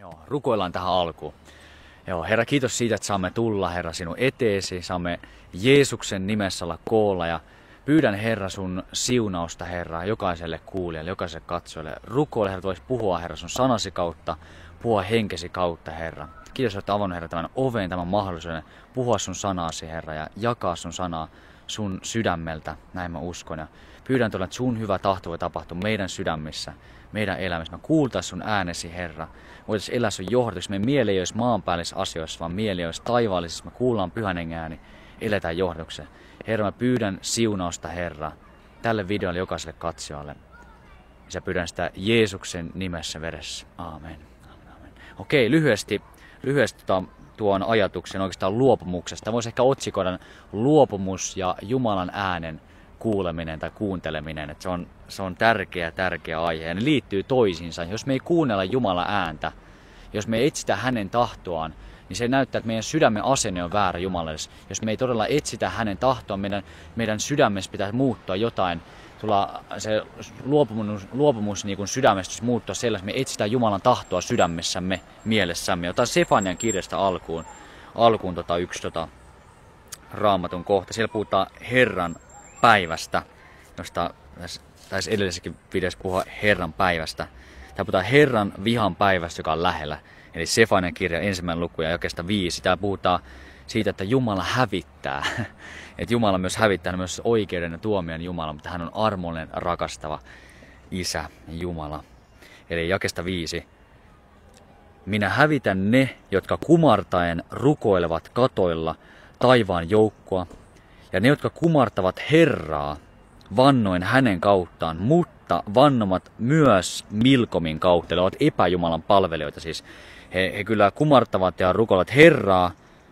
Joo, rukoillaan tähän alkuun. Joo, Herra, kiitos siitä, että saamme tulla, Herra, sinun eteesi. Saamme Jeesuksen nimessä olla koolla ja pyydän, Herra, sun siunausta, Herra, jokaiselle kuulijalle, jokaiselle katsojalle. Rukoile, Herra, voisi puhua, Herra, sun sanasi kautta, puhua henkesi kautta, Herra. Kiitos, että avannut, Herra, tämän oven, tämän mahdollisuuden puhua sun sanasi, Herra, ja jakaa sun sanaa sun sydämeltä, näin mä uskon. Ja pyydän tuolla, että sun hyvä tahto voi tapahtua meidän sydämissä, meidän elämässä. Mä kuultais sun äänesi, Herra. Voitaisiin elää sun johdatus. Meidän mieli ei olisi maanpäällisessä asioissa, vaan mieli olisi taivaallisessa. Me kuullaan Pyhän Hengen ääni, eletään johdatuksen. Herra, mä pyydän siunausta, Herra, tälle videolle jokaiselle katsojalle. Ja pyydän sitä Jeesuksen nimessä veressä. Aamen. Okei, lyhyesti tuon ajatuksen oikeastaan luopumuksesta. Voisi ehkä otsikoida luopumus ja Jumalan äänen kuuleminen tai kuunteleminen. Että se on tärkeä aihe ja ne liittyy toisiinsa. Jos me ei kuunnella Jumalan ääntä, jos me ei etsitä hänen tahtoaan, niin se näyttää, että meidän sydämen asenne on väärä Jumalalle. Jos me ei todella etsitä hänen tahtoaan, meidän sydämessä pitää muuttua jotain. Se luopumus niin kuin sydämestä muuttua sellaisen, me etsitään Jumalan tahtoa sydämessämme, mielessämme. Otan Sefanian kirjasta alkuun yksi Raamatun kohta. Siellä puhutaan Herran päivästä, josta taisi edellisessäkin videossa puhua Herran päivästä. Täällä puhutaan Herran vihan päivästä, joka on lähellä. Eli Sefanian kirja 1. luku ja jakeesta 5. Täällä puhutaan siitä, että Jumala hävittää. Että Jumala myös hävittää, hän on myös oikeuden ja tuomion Jumala, mutta hän on armollinen, rakastava Isä Jumala. Eli jakeesta 5. Minä hävitän ne, jotka kumartaen rukoilevat katoilla taivaan joukkoa, ja ne, jotka kumartavat Herraa vannoin hänen kauttaan, mutta vannomat myös Milkomin kautta, eli ovat epäjumalan palvelijoita. Siis he kyllä kumartavat ja rukoilevat Herraa,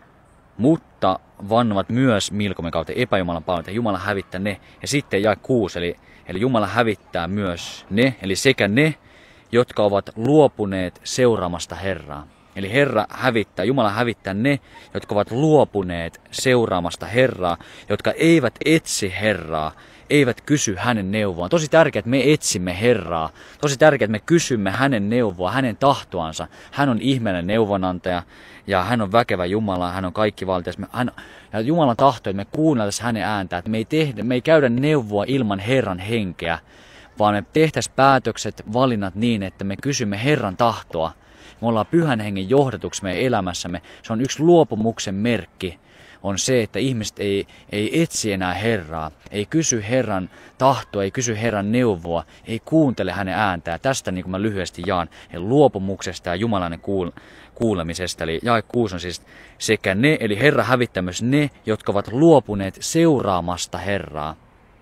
mutta vannovat myös Milkomin kautta epäjumalan palvelijoita. Jumala hävittää ne. Ja sitten jae 6, eli Jumala hävittää myös ne, eli sekä ne, jotka ovat luopuneet seuraamasta Herraa. Eli Jumala hävittää ne, jotka ovat luopuneet seuraamasta Herraa, jotka eivät etsi Herraa, eivät kysy hänen neuvoa. Tosi tärkeää, että me etsimme Herraa. Tosi tärkeää, että me kysymme hänen neuvoa, hänen tahtoansa. Hän on ihmeellinen neuvonantaja ja hän on väkevä Jumala, hän on kaikkivaltias. Ja Jumalan tahto, että me kuunneltaisiin hänen ääntään, että me ei käydä neuvoa ilman Herran henkeä, vaan me tehtäisiin päätökset, valinnat niin, että me kysymme Herran tahtoa. Me ollaan Pyhän Hengen johdatuksi meidän elämässämme. Se on yksi luopumuksen merkki. On se, että ihmiset ei etsi enää Herraa, ei kysy Herran tahtoa, ei kysy Herran neuvoa, ei kuuntele hänen ääntään. Tästä niin kuin mä lyhyesti jaan luopumuksesta ja Jumalainen kuulemisesta. Eli jae 6 on siis sekä ne, eli Herra hävittää myös ne, jotka ovat luopuneet seuraamasta Herraa,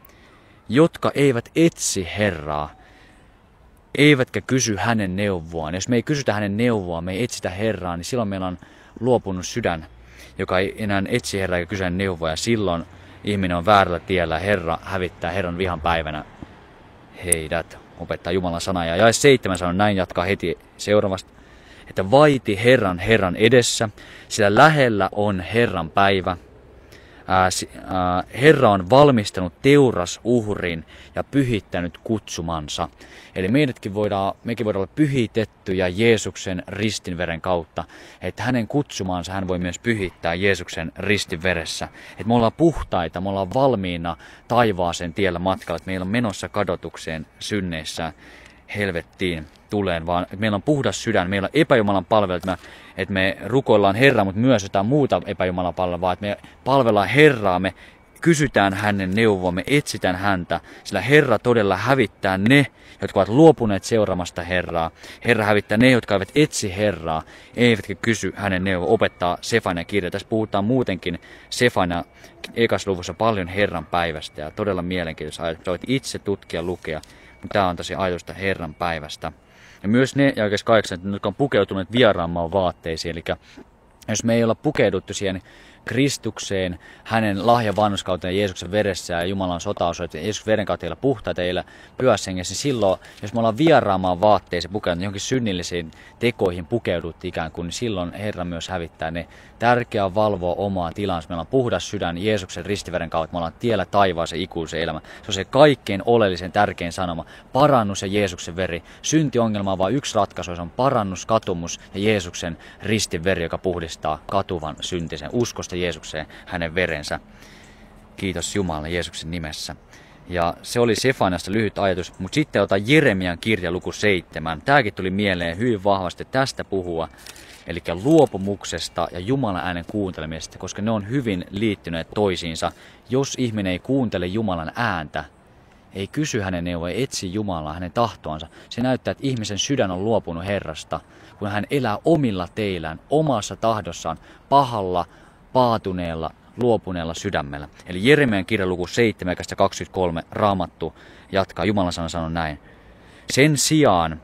jotka eivät etsi Herraa, eivätkä kysy hänen neuvoaan. Jos me ei kysytä hänen neuvoa, me ei etsitä Herraa, niin silloin meillä on luopunut sydän, joka ei enää etsi Herraa eikä kysy neuvoa. Ja silloin ihminen on väärällä tiellä ja Herra hävittää Herran vihan päivänä heidät, opettaa Jumalan sanaa. Ja jae 7 sanoo näin, jatkaa heti seuraavasta, että vaiti Herran edessä, sillä lähellä on Herran päivä. Herra on valmistanut teurasuhrin ja pyhittänyt kutsumansa. Eli mekin voidaan olla pyhitettyjä Jeesuksen ristinveren kautta. Että hänen kutsumansa hän voi myös pyhittää Jeesuksen ristinveressä. Että me ollaan puhtaita, me ollaan valmiina taivaaseen tiellä matkalla. Että meillä on menossa kadotukseen synneissä helvettiin tuleen, vaan että meillä on puhdas sydän, meillä on epäjumalan palvelu, että me rukoillaan Herraa, mutta myös jotain muuta epäjumalan palvelua, että me palvellaan Herraa, me kysytään hänen neuvoa, me etsitään häntä, sillä Herra todella hävittää ne, jotka ovat luopuneet seuraamasta Herraa. Herra hävittää ne, jotka eivät etsi Herraa, eivätkä kysy hänen neuvoa, opettaa Sefanian kirja. Tässä puhutaan muutenkin Sefania ekassa luvussa paljon Herran päivästä ja todella mielenkiintoista ajatus. Voit itse tutkia, lukea, mutta tämä on tosi ajatusta Herran päivästä. Ja myös ne, ja oikeastaan 8, jotka on pukeutuneet vieraan maan vaatteisiin, eli jos me ei olla pukeuduttu siihen Kristukseen, hänen lahja vanhurskauteen Jeesuksen veressä ja Jumalan sotaosoite Jeesuksen veren kautta teillä puhtaita teillä pyhässä hengessä, niin silloin, jos me ollaan vieraamaan vaatteisiin pukeudut, johonkin synnillisiin tekoihin pukeudut ikään kuin, niin silloin Herra myös hävittää ne. Tärkeää on valvoa omaa tilansa. Meillä on puhdas sydän Jeesuksen ristiveren kautta, me ollaan tiellä taivaaseen ikuisen elämä. Se on se kaikkein oleellisen tärkein sanoma. Parannus ja Jeesuksen veri. Syntiongelma on vain yksi ratkaisu, se on parannus, katumus ja Jeesuksen ristin veri, joka puhdistaa katuvan syntisen uskosta Jeesukseen, hänen verensä. Kiitos Jumalalle Jeesuksen nimessä. Ja se oli Sefaniasta lyhyt ajatus, mutta sitten otan Jeremian kirja luku 7. Tämäkin tuli mieleen hyvin vahvasti tästä puhua, eli luopumuksesta ja Jumalan äänen kuuntelemisesta, koska ne on hyvin liittyneet toisiinsa. Jos ihminen ei kuuntele Jumalan ääntä, ei kysy hänen neuvoa, ei etsi Jumalaa, hänen tahtoansa, se näyttää, että ihmisen sydän on luopunut Herrasta, kun hän elää omilla teillään, omassa tahdossaan, pahalla, paatuneella, luopuneella sydämellä. Eli Jeremian kirja luku 7, 23 Raamattu jatkaa. Jumalan sana sanoo näin. Sen sijaan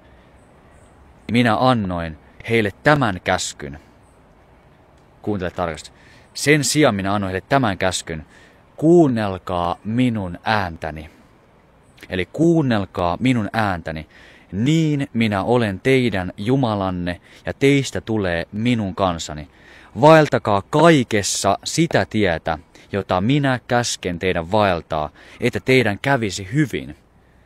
minä annoin heille tämän käskyn. Kuuntele tarkasti. Sen sijaan minä annoin heille tämän käskyn. Kuunnelkaa minun ääntäni. Eli kuunnelkaa minun ääntäni. Niin minä olen teidän Jumalanne ja teistä tulee minun kansani. Vaeltakaa kaikessa sitä tietä, jota minä käsken teidän vaeltaa, että teidän kävisi hyvin.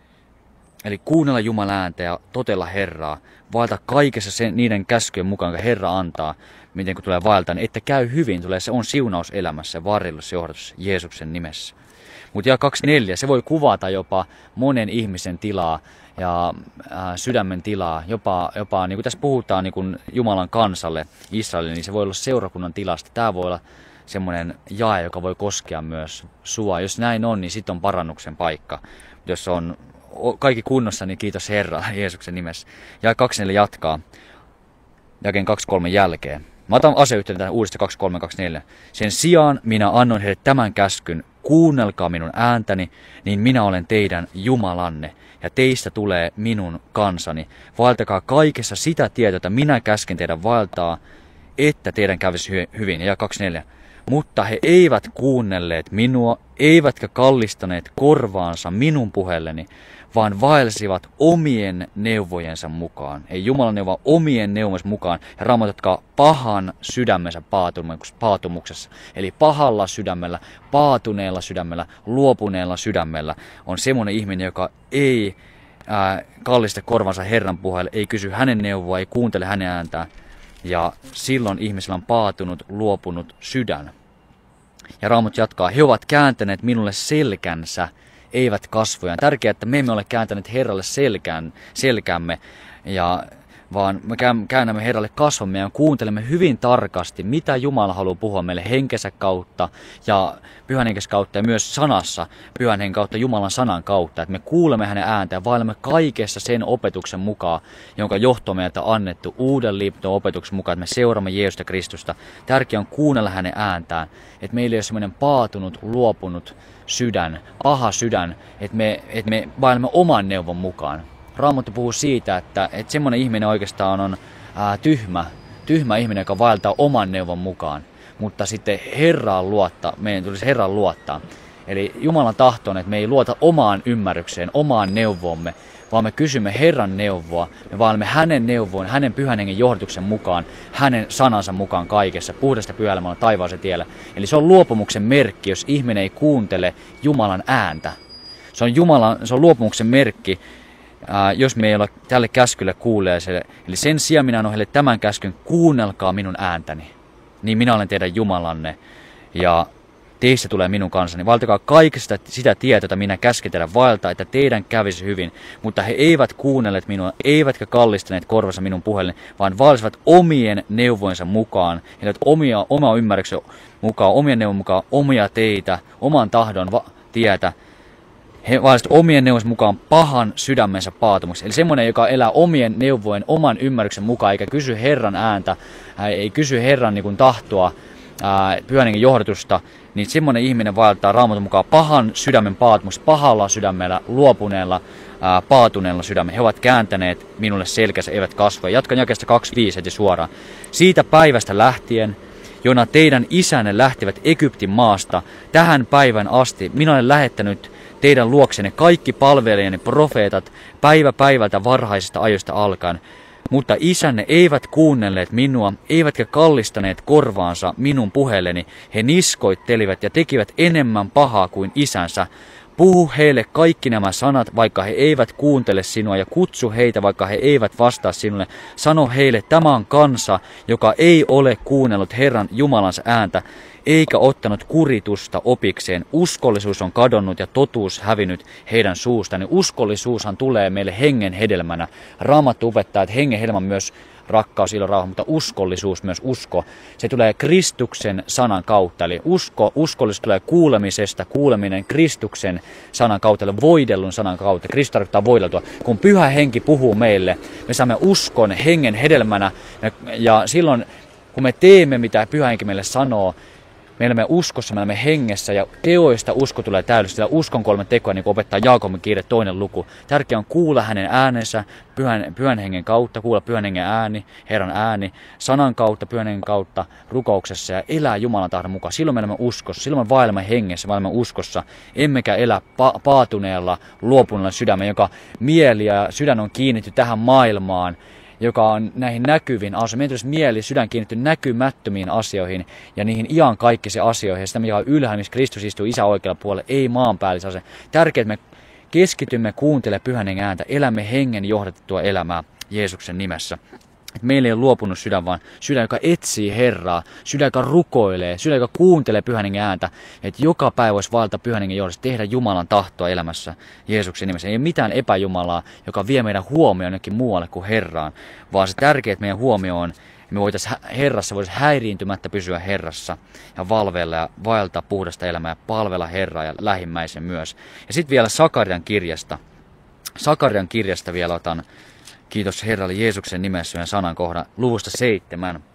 Eli kuunnella Jumalan ääntä ja totella Herraa. Vaelta kaikessa niiden käskyjen mukaan, jonka Herra antaa, miten kun tulee vaeltaa, niin että käy hyvin. Se on siunaus elämässä, varjelus johdatus Jeesuksen nimessä. Mutta ja 24, se voi kuvata jopa monen ihmisen tilaa ja sydämen tilaa, jopa niin kuin tässä puhutaan niin kuin Jumalan kansalle, Israelille, niin se voi olla seurakunnan tilasta. Tämä voi olla semmoinen jae, joka voi koskea myös sua. Jos näin on, niin sitten on parannuksen paikka. Jos on kaikki kunnossa, niin kiitos Herra Jeesuksen nimessä. Ja 24 jatkaa, jakeen 23 jälkeen. Mä otan aseyhteyden tähän uudesta 23-24. Sen sijaan minä annoin heille tämän käskyn, kuunnelkaa minun ääntäni, niin minä olen teidän Jumalanne, ja teistä tulee minun kansani. Vaeltakaa kaikessa sitä tietä, jota minä käsken teidän vaeltaa, että teidän kävisi hyvin. Ja 24. Mutta he eivät kuunnelleet minua, eivätkä kallistaneet korvaansa minun puheelleni, vaan vaelsivat omien neuvojensa mukaan. Ei Jumalan neuvoa omien neuvojensa mukaan ja raamatutkaa pahan sydämensä paatumuksessa. Eli pahalla sydämellä, paatuneella sydämellä, luopuneella sydämellä on semmoinen ihminen, joka ei kallista korvansa Herran puheelle, ei kysy hänen neuvoa, ei kuuntele hänen ääntään. Ja silloin ihmisellä on paatunut, luopunut sydän. Ja Raamat jatkaa, he ovat kääntäneet minulle selkänsä, eivät kasvojaan. Tärkeää, että me emme ole kääntäneet Herralle selkämme, vaan me käännämme Herralle kasvomme ja kuuntelemme hyvin tarkasti, mitä Jumala haluaa puhua meille henkensä kautta ja pyhän henkensä kautta ja myös sanassa pyhän hengen kautta, Jumalan sanan kautta. Että me kuulemme hänen ääntä ja vaellemme kaikessa sen opetuksen mukaan, jonka johto meiltä on annettu uuden liipputun opetuksen mukaan, että me seuraamme Jeesusta Kristusta. Tärkeää on kuunnella hänen ääntään, että meillä ei ole semmoinen paatunut, luopunut sydän, paha sydän, että me vaellemme oman neuvon mukaan. Raamattu puhuu siitä, että semmoinen ihminen oikeastaan on tyhmä ihminen, joka vaeltaa oman neuvon mukaan. Mutta sitten meidän tulisi Herraan luottaa. Eli Jumalan tahto on, että me ei luota omaan ymmärrykseen, omaan neuvomme, vaan me kysymme Herran neuvoa. Me vaelemme hänen neuvoon, hänen pyhän hengen johdatuksen mukaan, hänen sanansa mukaan kaikessa, puhdasta pyhällä taivaaseen tiellä. Eli se on luopumuksen merkki, jos ihminen ei kuuntele Jumalan ääntä. Se on luopumuksen merkki, jos me ei ole tälle käskylle kuuleeselle. Eli sen sijaan minä annan heille tämän käskyn, kuunnelkaa minun ääntäni. Niin minä olen teidän Jumalanne ja teistä tulee minun kansani. Vaeltakaa kaikesta sitä tietä, jota minä käsken teidän vaeltaa, että teidän kävisi hyvin. Mutta he eivät kuunnelleet minua, eivätkä kallistaneet korvansa minun puheelleni, vaan vaelsivat omien neuvojensa mukaan. He oma ymmärryksen mukaan, omien neuvon mukaan, omia teitä, oman tahdon tietä. He vaelsivat omien neuvonsa mukaan pahan sydämensä paatumuksi. Eli semmoinen, joka elää omien neuvojen, oman ymmärryksen mukaan, eikä kysy Herran ääntä, ei kysy Herran niin kuin tahtoa, pyhän hengen johdatusta, niin semmoinen ihminen vaeltaa Raamatun mukaan pahan sydämen paatumuksi, pahalla sydämellä, luopuneella, paatuneella sydämellä. He ovat kääntäneet minulle selkänsä, eivät kasvoja. Jatkan jakeesta 25 heti suoraan. Siitä päivästä lähtien jona teidän isänne lähtivät Egyptin maasta tähän päivän asti. Minä olen lähettänyt teidän luoksenne kaikki palvelijani profeetat päivä päivältä varhaisesta ajoista alkaen. Mutta isänne eivät kuunnelleet minua, eivätkä kallistaneet korvaansa minun puheelleni. He niskoittelivat ja tekivät enemmän pahaa kuin isänsä. Puhu heille kaikki nämä sanat, vaikka he eivät kuuntele sinua, ja kutsu heitä, vaikka he eivät vastaa sinulle. Sano heille, tämä on kansa, joka ei ole kuunnellut Herran Jumalansa ääntä, eikä ottanut kuritusta opikseen. Uskollisuus on kadonnut ja totuus hävinnyt heidän suustaan. Uskollisuushan tulee meille hengen hedelmänä. Raamattu opettaa, että hengen hedelmä myös rakkaus, ilo, rauha, mutta uskollisuus, myös usko. Se tulee Kristuksen sanan kautta. Eli uskollisuus tulee kuulemisesta, kuuleminen Kristuksen sanan kautta, eli voidellun sanan kautta. Kristus tarkoittaa voideltua. Kun Pyhä Henki puhuu meille, me saamme uskon hengen hedelmänä, ja silloin kun me teemme, mitä Pyhä Henki meille sanoo, me elämme uskossa, me elämme hengessä, ja teoista usko tulee täydellisesti. Sillä uskon 3 tekoa, niin kuin opettaa Jaakobin kirje 2. luku. Tärkeää on kuulla hänen äänensä pyhän hengen kautta, kuulla Pyhän Hengen ääni, Herran ääni, sanan kautta, Pyhän Hengen kautta, rukouksessa, ja elää Jumalan tahdon mukaan. Silloin me elämme uskossa, silloin me vaelemme hengessä, vaelemme uskossa, emmekä elä paatuneella, luopuneella sydämellä, joka mieli ja sydän on kiinnitty tähän maailmaan, joka on näihin näkyviin asioihin. Meidän tulisi mieli, sydän kiinnitty näkymättömiin asioihin ja niihin iankaikkisiin asioihin. Ja sitä, mikä on ylhäällä, missä Kristus istuu Isän oikealla puolella, ei maanpäällisiä asioita. Tärkeää, että me keskitymme kuuntelemaan Pyhän Hengen ääntä, elämme hengen johdatettua elämää Jeesuksen nimessä. Että meillä ei ole luopunut sydän, vaan sydän, joka etsii Herraa, sydän, joka rukoilee, sydän, joka kuuntelee Pyhän Hengen ääntä, että joka päivä voisi valita Pyhän Hengen johdossa, tehdä Jumalan tahtoa elämässä Jeesuksen nimessä. Ei ole mitään epäjumalaa, joka vie meidän huomioon jonnekin muualle kuin Herraan, vaan se tärkeää, että meidän huomio on, me voitaisiin Herrassa, voitaisiin häiriintymättä pysyä Herrassa ja valvella ja vaeltaa puhdasta elämää ja palvella Herraa ja lähimmäisen myös. Ja sitten vielä Sakarian kirjasta. Sakarian kirjasta vielä otan, kiitos Herralle Jeesuksen nimessä, sanan kohdan luvusta 7. Mä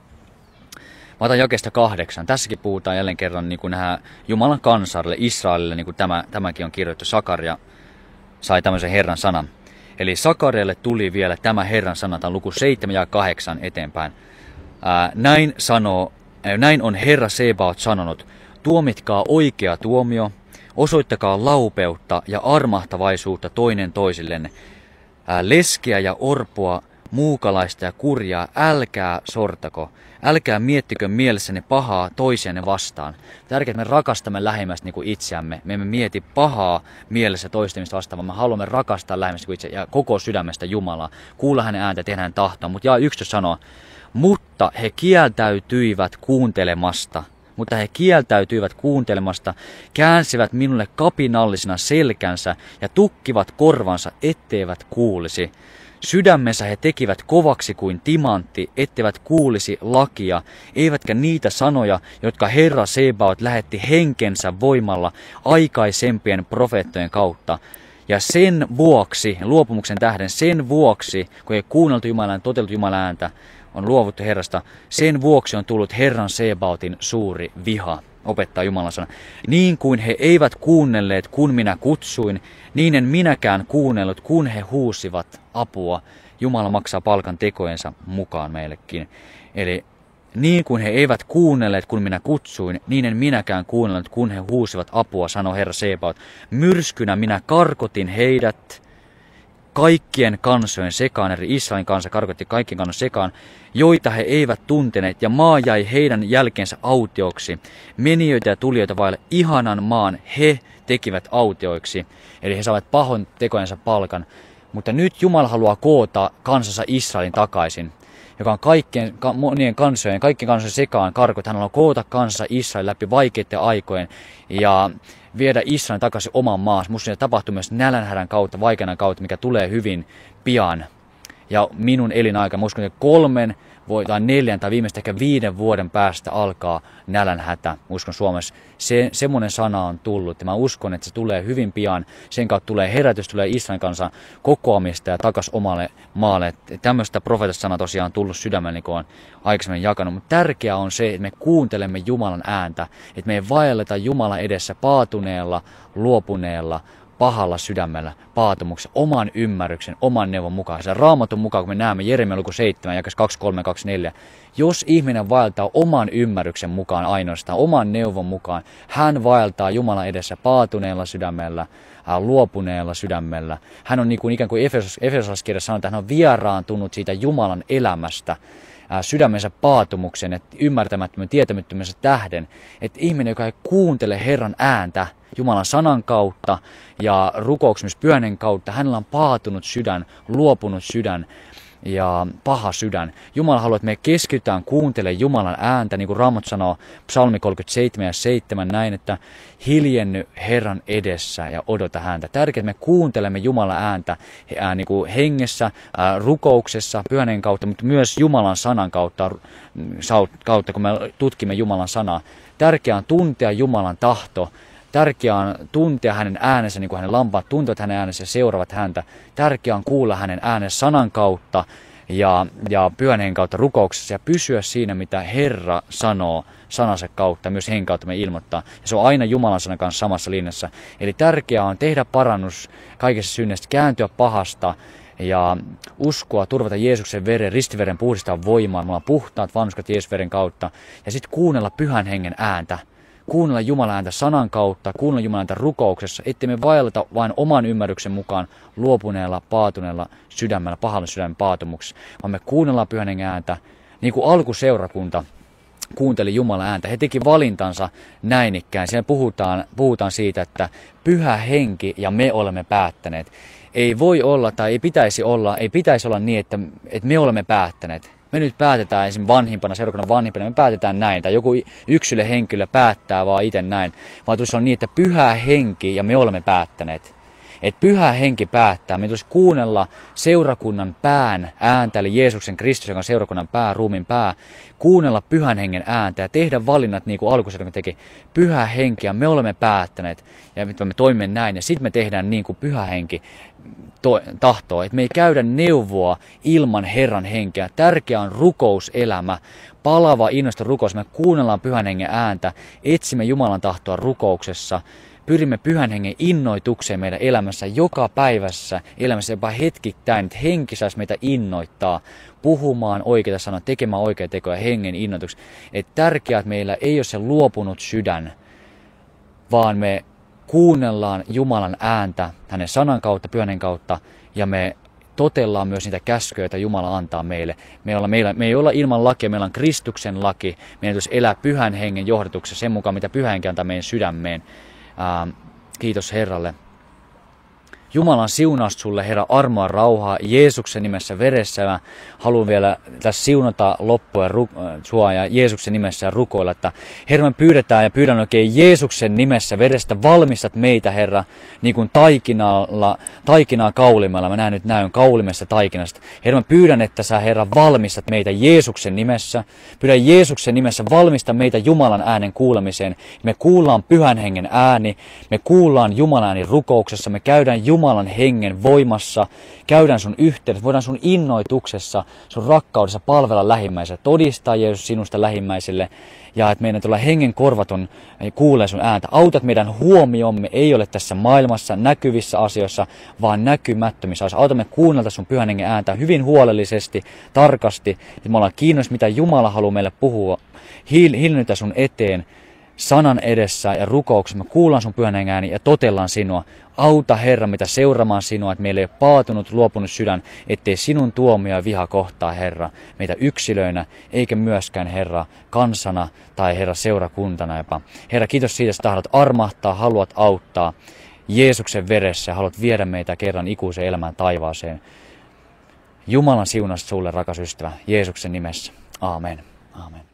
otan jakeesta 8. Tässäkin puhutaan jälleen kerran niin kuin nähdään Jumalan kansalle, Israelille, niin kuin tämäkin on kirjoitettu. Sakaria sai tämmöisen Herran sanan. Eli Sakarialle tuli vielä tämä Herran sana, tämä luku 7 ja 8 eteenpäin. Näin on Herra Sebaot sanonut, tuomitkaa oikea tuomio, osoittakaa laupeutta ja armahtavaisuutta toinen toisillenne. Leskiä ja orpoa, muukalaista ja kurjaa, älkää sortako, älkää miettikö mielessänne pahaa toisianne vastaan. Tärkeää, että me rakastamme lähimmäistä niin kuin itseämme. Me emme mieti pahaa mielessä toistamista vastaan, vaan me haluamme rakastaa lähimmäistä kuin itse ja koko sydämestä Jumalaa. Kuulla hänen ääntä ja tehdä hänen tahtoa. Mutta jaa 11 sanoo, mutta he kieltäytyivät kuuntelemasta, käänsivät minulle kapinallisena selkänsä ja tukkivat korvansa, etteivät kuulisi. Sydämensä he tekivät kovaksi kuin timantti, etteivät kuulisi lakia, eivätkä niitä sanoja, jotka Herra Sebaot lähetti henkensä voimalla aikaisempien profeettojen kautta. Ja sen vuoksi, luopumuksen tähden, sen vuoksi, kun ei kuunneltu Jumalan, toteutettu Jumalan ääntä, on luovuttu Herrasta, sen vuoksi on tullut Herran Sebaotin suuri viha, opettaa Jumalan sana. Niin kuin he eivät kuunnelleet, kun minä kutsuin, niin en minäkään kuunnellut, kun he huusivat apua. Jumala maksaa palkan tekojensa mukaan meillekin. Eli niin kuin he eivät kuunnelleet, kun minä kutsuin, niin en minäkään kuunnellut, kun he huusivat apua, sanoi Herra Sebaot. Myrskynä minä karkotin heidät kaikkien kansojen sekaan, eri Israelin kansa karkotti kaikkien kansojen sekaan, joita he eivät tunteneet, ja maa jäi heidän jälkeensä autioksi. Menijöitä ja tulijoita vaille ihanan maan he tekivät autioiksi, eli he saavat pahoin tekojensa palkan. Mutta nyt Jumala haluaa koota kansansa Israelin takaisin, joka on kaikkien kansojen sekaan karkot. Hän haluaa koota kansansa Israelin läpi vaikeiden aikojen ja viedä Israelin takaisin oman maassa. Musta se tapahtuu myös nälänhädän kautta, vaikeana kautta, mikä tulee hyvin pian. Ja minun elinaika, mä uskon, että 3 tai 4 tai viimeistä ehkä 5 vuoden päästä alkaa nälänhätä. Uskon Suomessa. Semmoinen sana on tullut ja mä uskon, että se tulee hyvin pian. Sen kautta tulee herätys, tulee Israelin kansan kokoamista ja takas omalle maalle. Tämmöistä profeetasta sana tosiaan on tullut sydämellä, niin kuin on aikaisemmin jakanut. Mutta tärkeää on se, että me kuuntelemme Jumalan ääntä. Että me ei vaelleta Jumalan edessä paatuneella, luopuneella, pahalla sydämellä, paatumuksen, oman ymmärryksen, oman neuvon mukaan. Se Raamatun mukaan, kun me näemme Jeremia luku 7, jakeessa 23-24, jos ihminen vaeltaa oman ymmärryksen mukaan ainoastaan, oman neuvon mukaan, hän vaeltaa Jumalan edessä paatuneella sydämellä, luopuneella sydämellä. Hän on ikään kuin Efesolaiskirjassa sanotaan, että hän on vieraantunut siitä Jumalan elämästä, sydämensä paatumuksen, että ymmärtämättömän tietämättömänsä tähden, että ihminen, joka ei kuuntele Herran ääntä Jumalan sanan kautta ja rukouksen myös Pyhän kautta, hänellä on paatunut sydän, luopunut sydän ja paha sydän. Jumala haluaa, että me keskitytään kuuntelemaan Jumalan ääntä, niin kuin Raamattu sanoo Psalmi 37:7 näin, että hiljenny Herran edessä ja odota häntä. Tärkeää, että me kuuntelemme Jumalan ääntä niin kuin hengessä, rukouksessa, Pyhän kautta, mutta myös Jumalan sanan kautta, kun me tutkimme Jumalan sanaa. Tärkeää on tuntea Jumalan tahto. Tärkeää on tuntea hänen äänensä, niin kuin hänen lampaat tuntevat hänen äänensä ja seuraavat häntä. Tärkeää on kuulla hänen äänensä sanan kautta ja Pyhän Hengen kautta rukouksessa ja pysyä siinä, mitä Herra sanoo sanansa kautta, myös Hengen kautta me ilmoittaa. Ja se on aina Jumalan sanan kanssa samassa linjassa. Eli tärkeää on tehdä parannus kaikessa synnestä, kääntyä pahasta ja uskoa, turvata Jeesuksen veren, ristiveren puhdistaa voimaa. Me ollaan puhtaat vanhuskat Jeesuksen veren kautta. Ja sitten kuunnella Pyhän Hengen ääntä. Kuunnella Jumalan ääntä sanan kautta, kuunnella Jumalan ääntä rukouksessa, ettei me vaelleta vain oman ymmärryksen mukaan luopuneella, paatuneella sydämellä, pahalla sydämen paatumuksessa, vaan me kuunnellaan Pyhän Hengen ääntä, niin kuin alkuseurakunta kuunteli Jumalan ääntä. He teki valintansa näin ikään. Siellä puhutaan siitä, että Pyhä Henki ja me olemme päättäneet. Ei voi olla tai ei pitäisi olla niin, että me olemme päättäneet. Me nyt päätetään esimerkiksi seurakunnan vanhimpana, me päätetään näin, tai joku yksilö henkilö päättää vaan itse näin, vaan tulisi olla niin, että Pyhä Henki ja me olemme päättäneet. Että Pyhä Henki päättää, me tulisi kuunnella seurakunnan pään ääntä, eli Jeesuksen Kristus, joka on seurakunnan pää, ruumiin pää, kuunnella Pyhän Hengen ääntä ja tehdä valinnat niin kuin alkuseurakunta teki. Pyhä Henki ja me olemme päättäneet, ja me toimimme näin, ja sitten me tehdään niin kuin Pyhä Henki tahtoo, että me ei käydä neuvoa ilman Herran henkeä. Tärkeä on rukouselämä, palava innostunut rukous. Me kuunnellaan Pyhän Hengen ääntä, etsimme Jumalan tahtoa rukouksessa, pyrimme Pyhän Hengen innoitukseen meidän elämässä joka päivässä, elämässä jopa hetkittäin, että henki saisi meitä innoittaa puhumaan oikeita sanoja, tekemään oikeita tekoja hengen innoituksi. Että tärkeää, että meillä ei ole se luopunut sydän, vaan me kuunnellaan Jumalan ääntä hänen sanan kautta, Pyhän kautta, ja me totellaan myös niitä käskyjä, joita Jumala antaa meille. Me ei olla ilman lakia, meillä on Kristuksen laki. Meidän tulisi elää Pyhän Hengen johdatuksessa sen mukaan, mitä Pyhä Henki antaa meidän sydämeen. Kiitos Herralle. Jumalan siunausta sulle, Herra, armoa, rauhaa, Jeesuksen nimessä veressä. Mä haluan vielä tässä siunata loppua sua ja Jeesuksen nimessä ja rukoilla, että Herra, me pyydän oikein Jeesuksen nimessä verestä valmistat meitä, Herra, niin kuin taikinaa kaulimella. Mä näyn kaulimessa taikinasta. Herra, mä pyydän, että sä, Herra, valmistat meitä Jeesuksen nimessä. Pyydän Jeesuksen nimessä valmista meitä Jumalan äänen kuulemiseen. Me kuullaan Pyhän Hengen ääni, me kuullaan Jumalan ääni rukouksessa, me käydään Jumalan hengen voimassa, käydään sun yhteydessä, voidaan sun innoituksessa, sun rakkaudessa palvella lähimmäiselle, todistaa Jeesus sinusta lähimmäiselle, ja että meidän tulee hengen korvaton kuulee sun ääntä. Autat meidän huomiomme, ei ole tässä maailmassa näkyvissä asioissa, vaan näkymättömissä asioissa. Autamme kuunnella sun Pyhän Hengen ääntä hyvin huolellisesti, tarkasti, että me ollaan kiinnostunut, mitä Jumala haluaa meille puhua. Hiljennytä sun eteen sanan edessä ja rukouksessa. Me kuullaan sun Pyhän Hengen ääni ja totellaan sinua. Auta, Herra, mitä seuraamaan sinua, että meillä ei ole paatunut, luopunut sydän, ettei sinun tuomio ja viha kohtaa, Herra, meitä yksilöinä, eikä myöskään, Herra, kansana tai, Herra, seurakuntana jopa. Herra, kiitos siitä, että haluat armahtaa, haluat auttaa Jeesuksen veressä ja haluat viedä meitä kerran ikuiseen elämään taivaaseen. Jumalan siunasta sulle, rakas ystävä, Jeesuksen nimessä. Aamen. Aamen.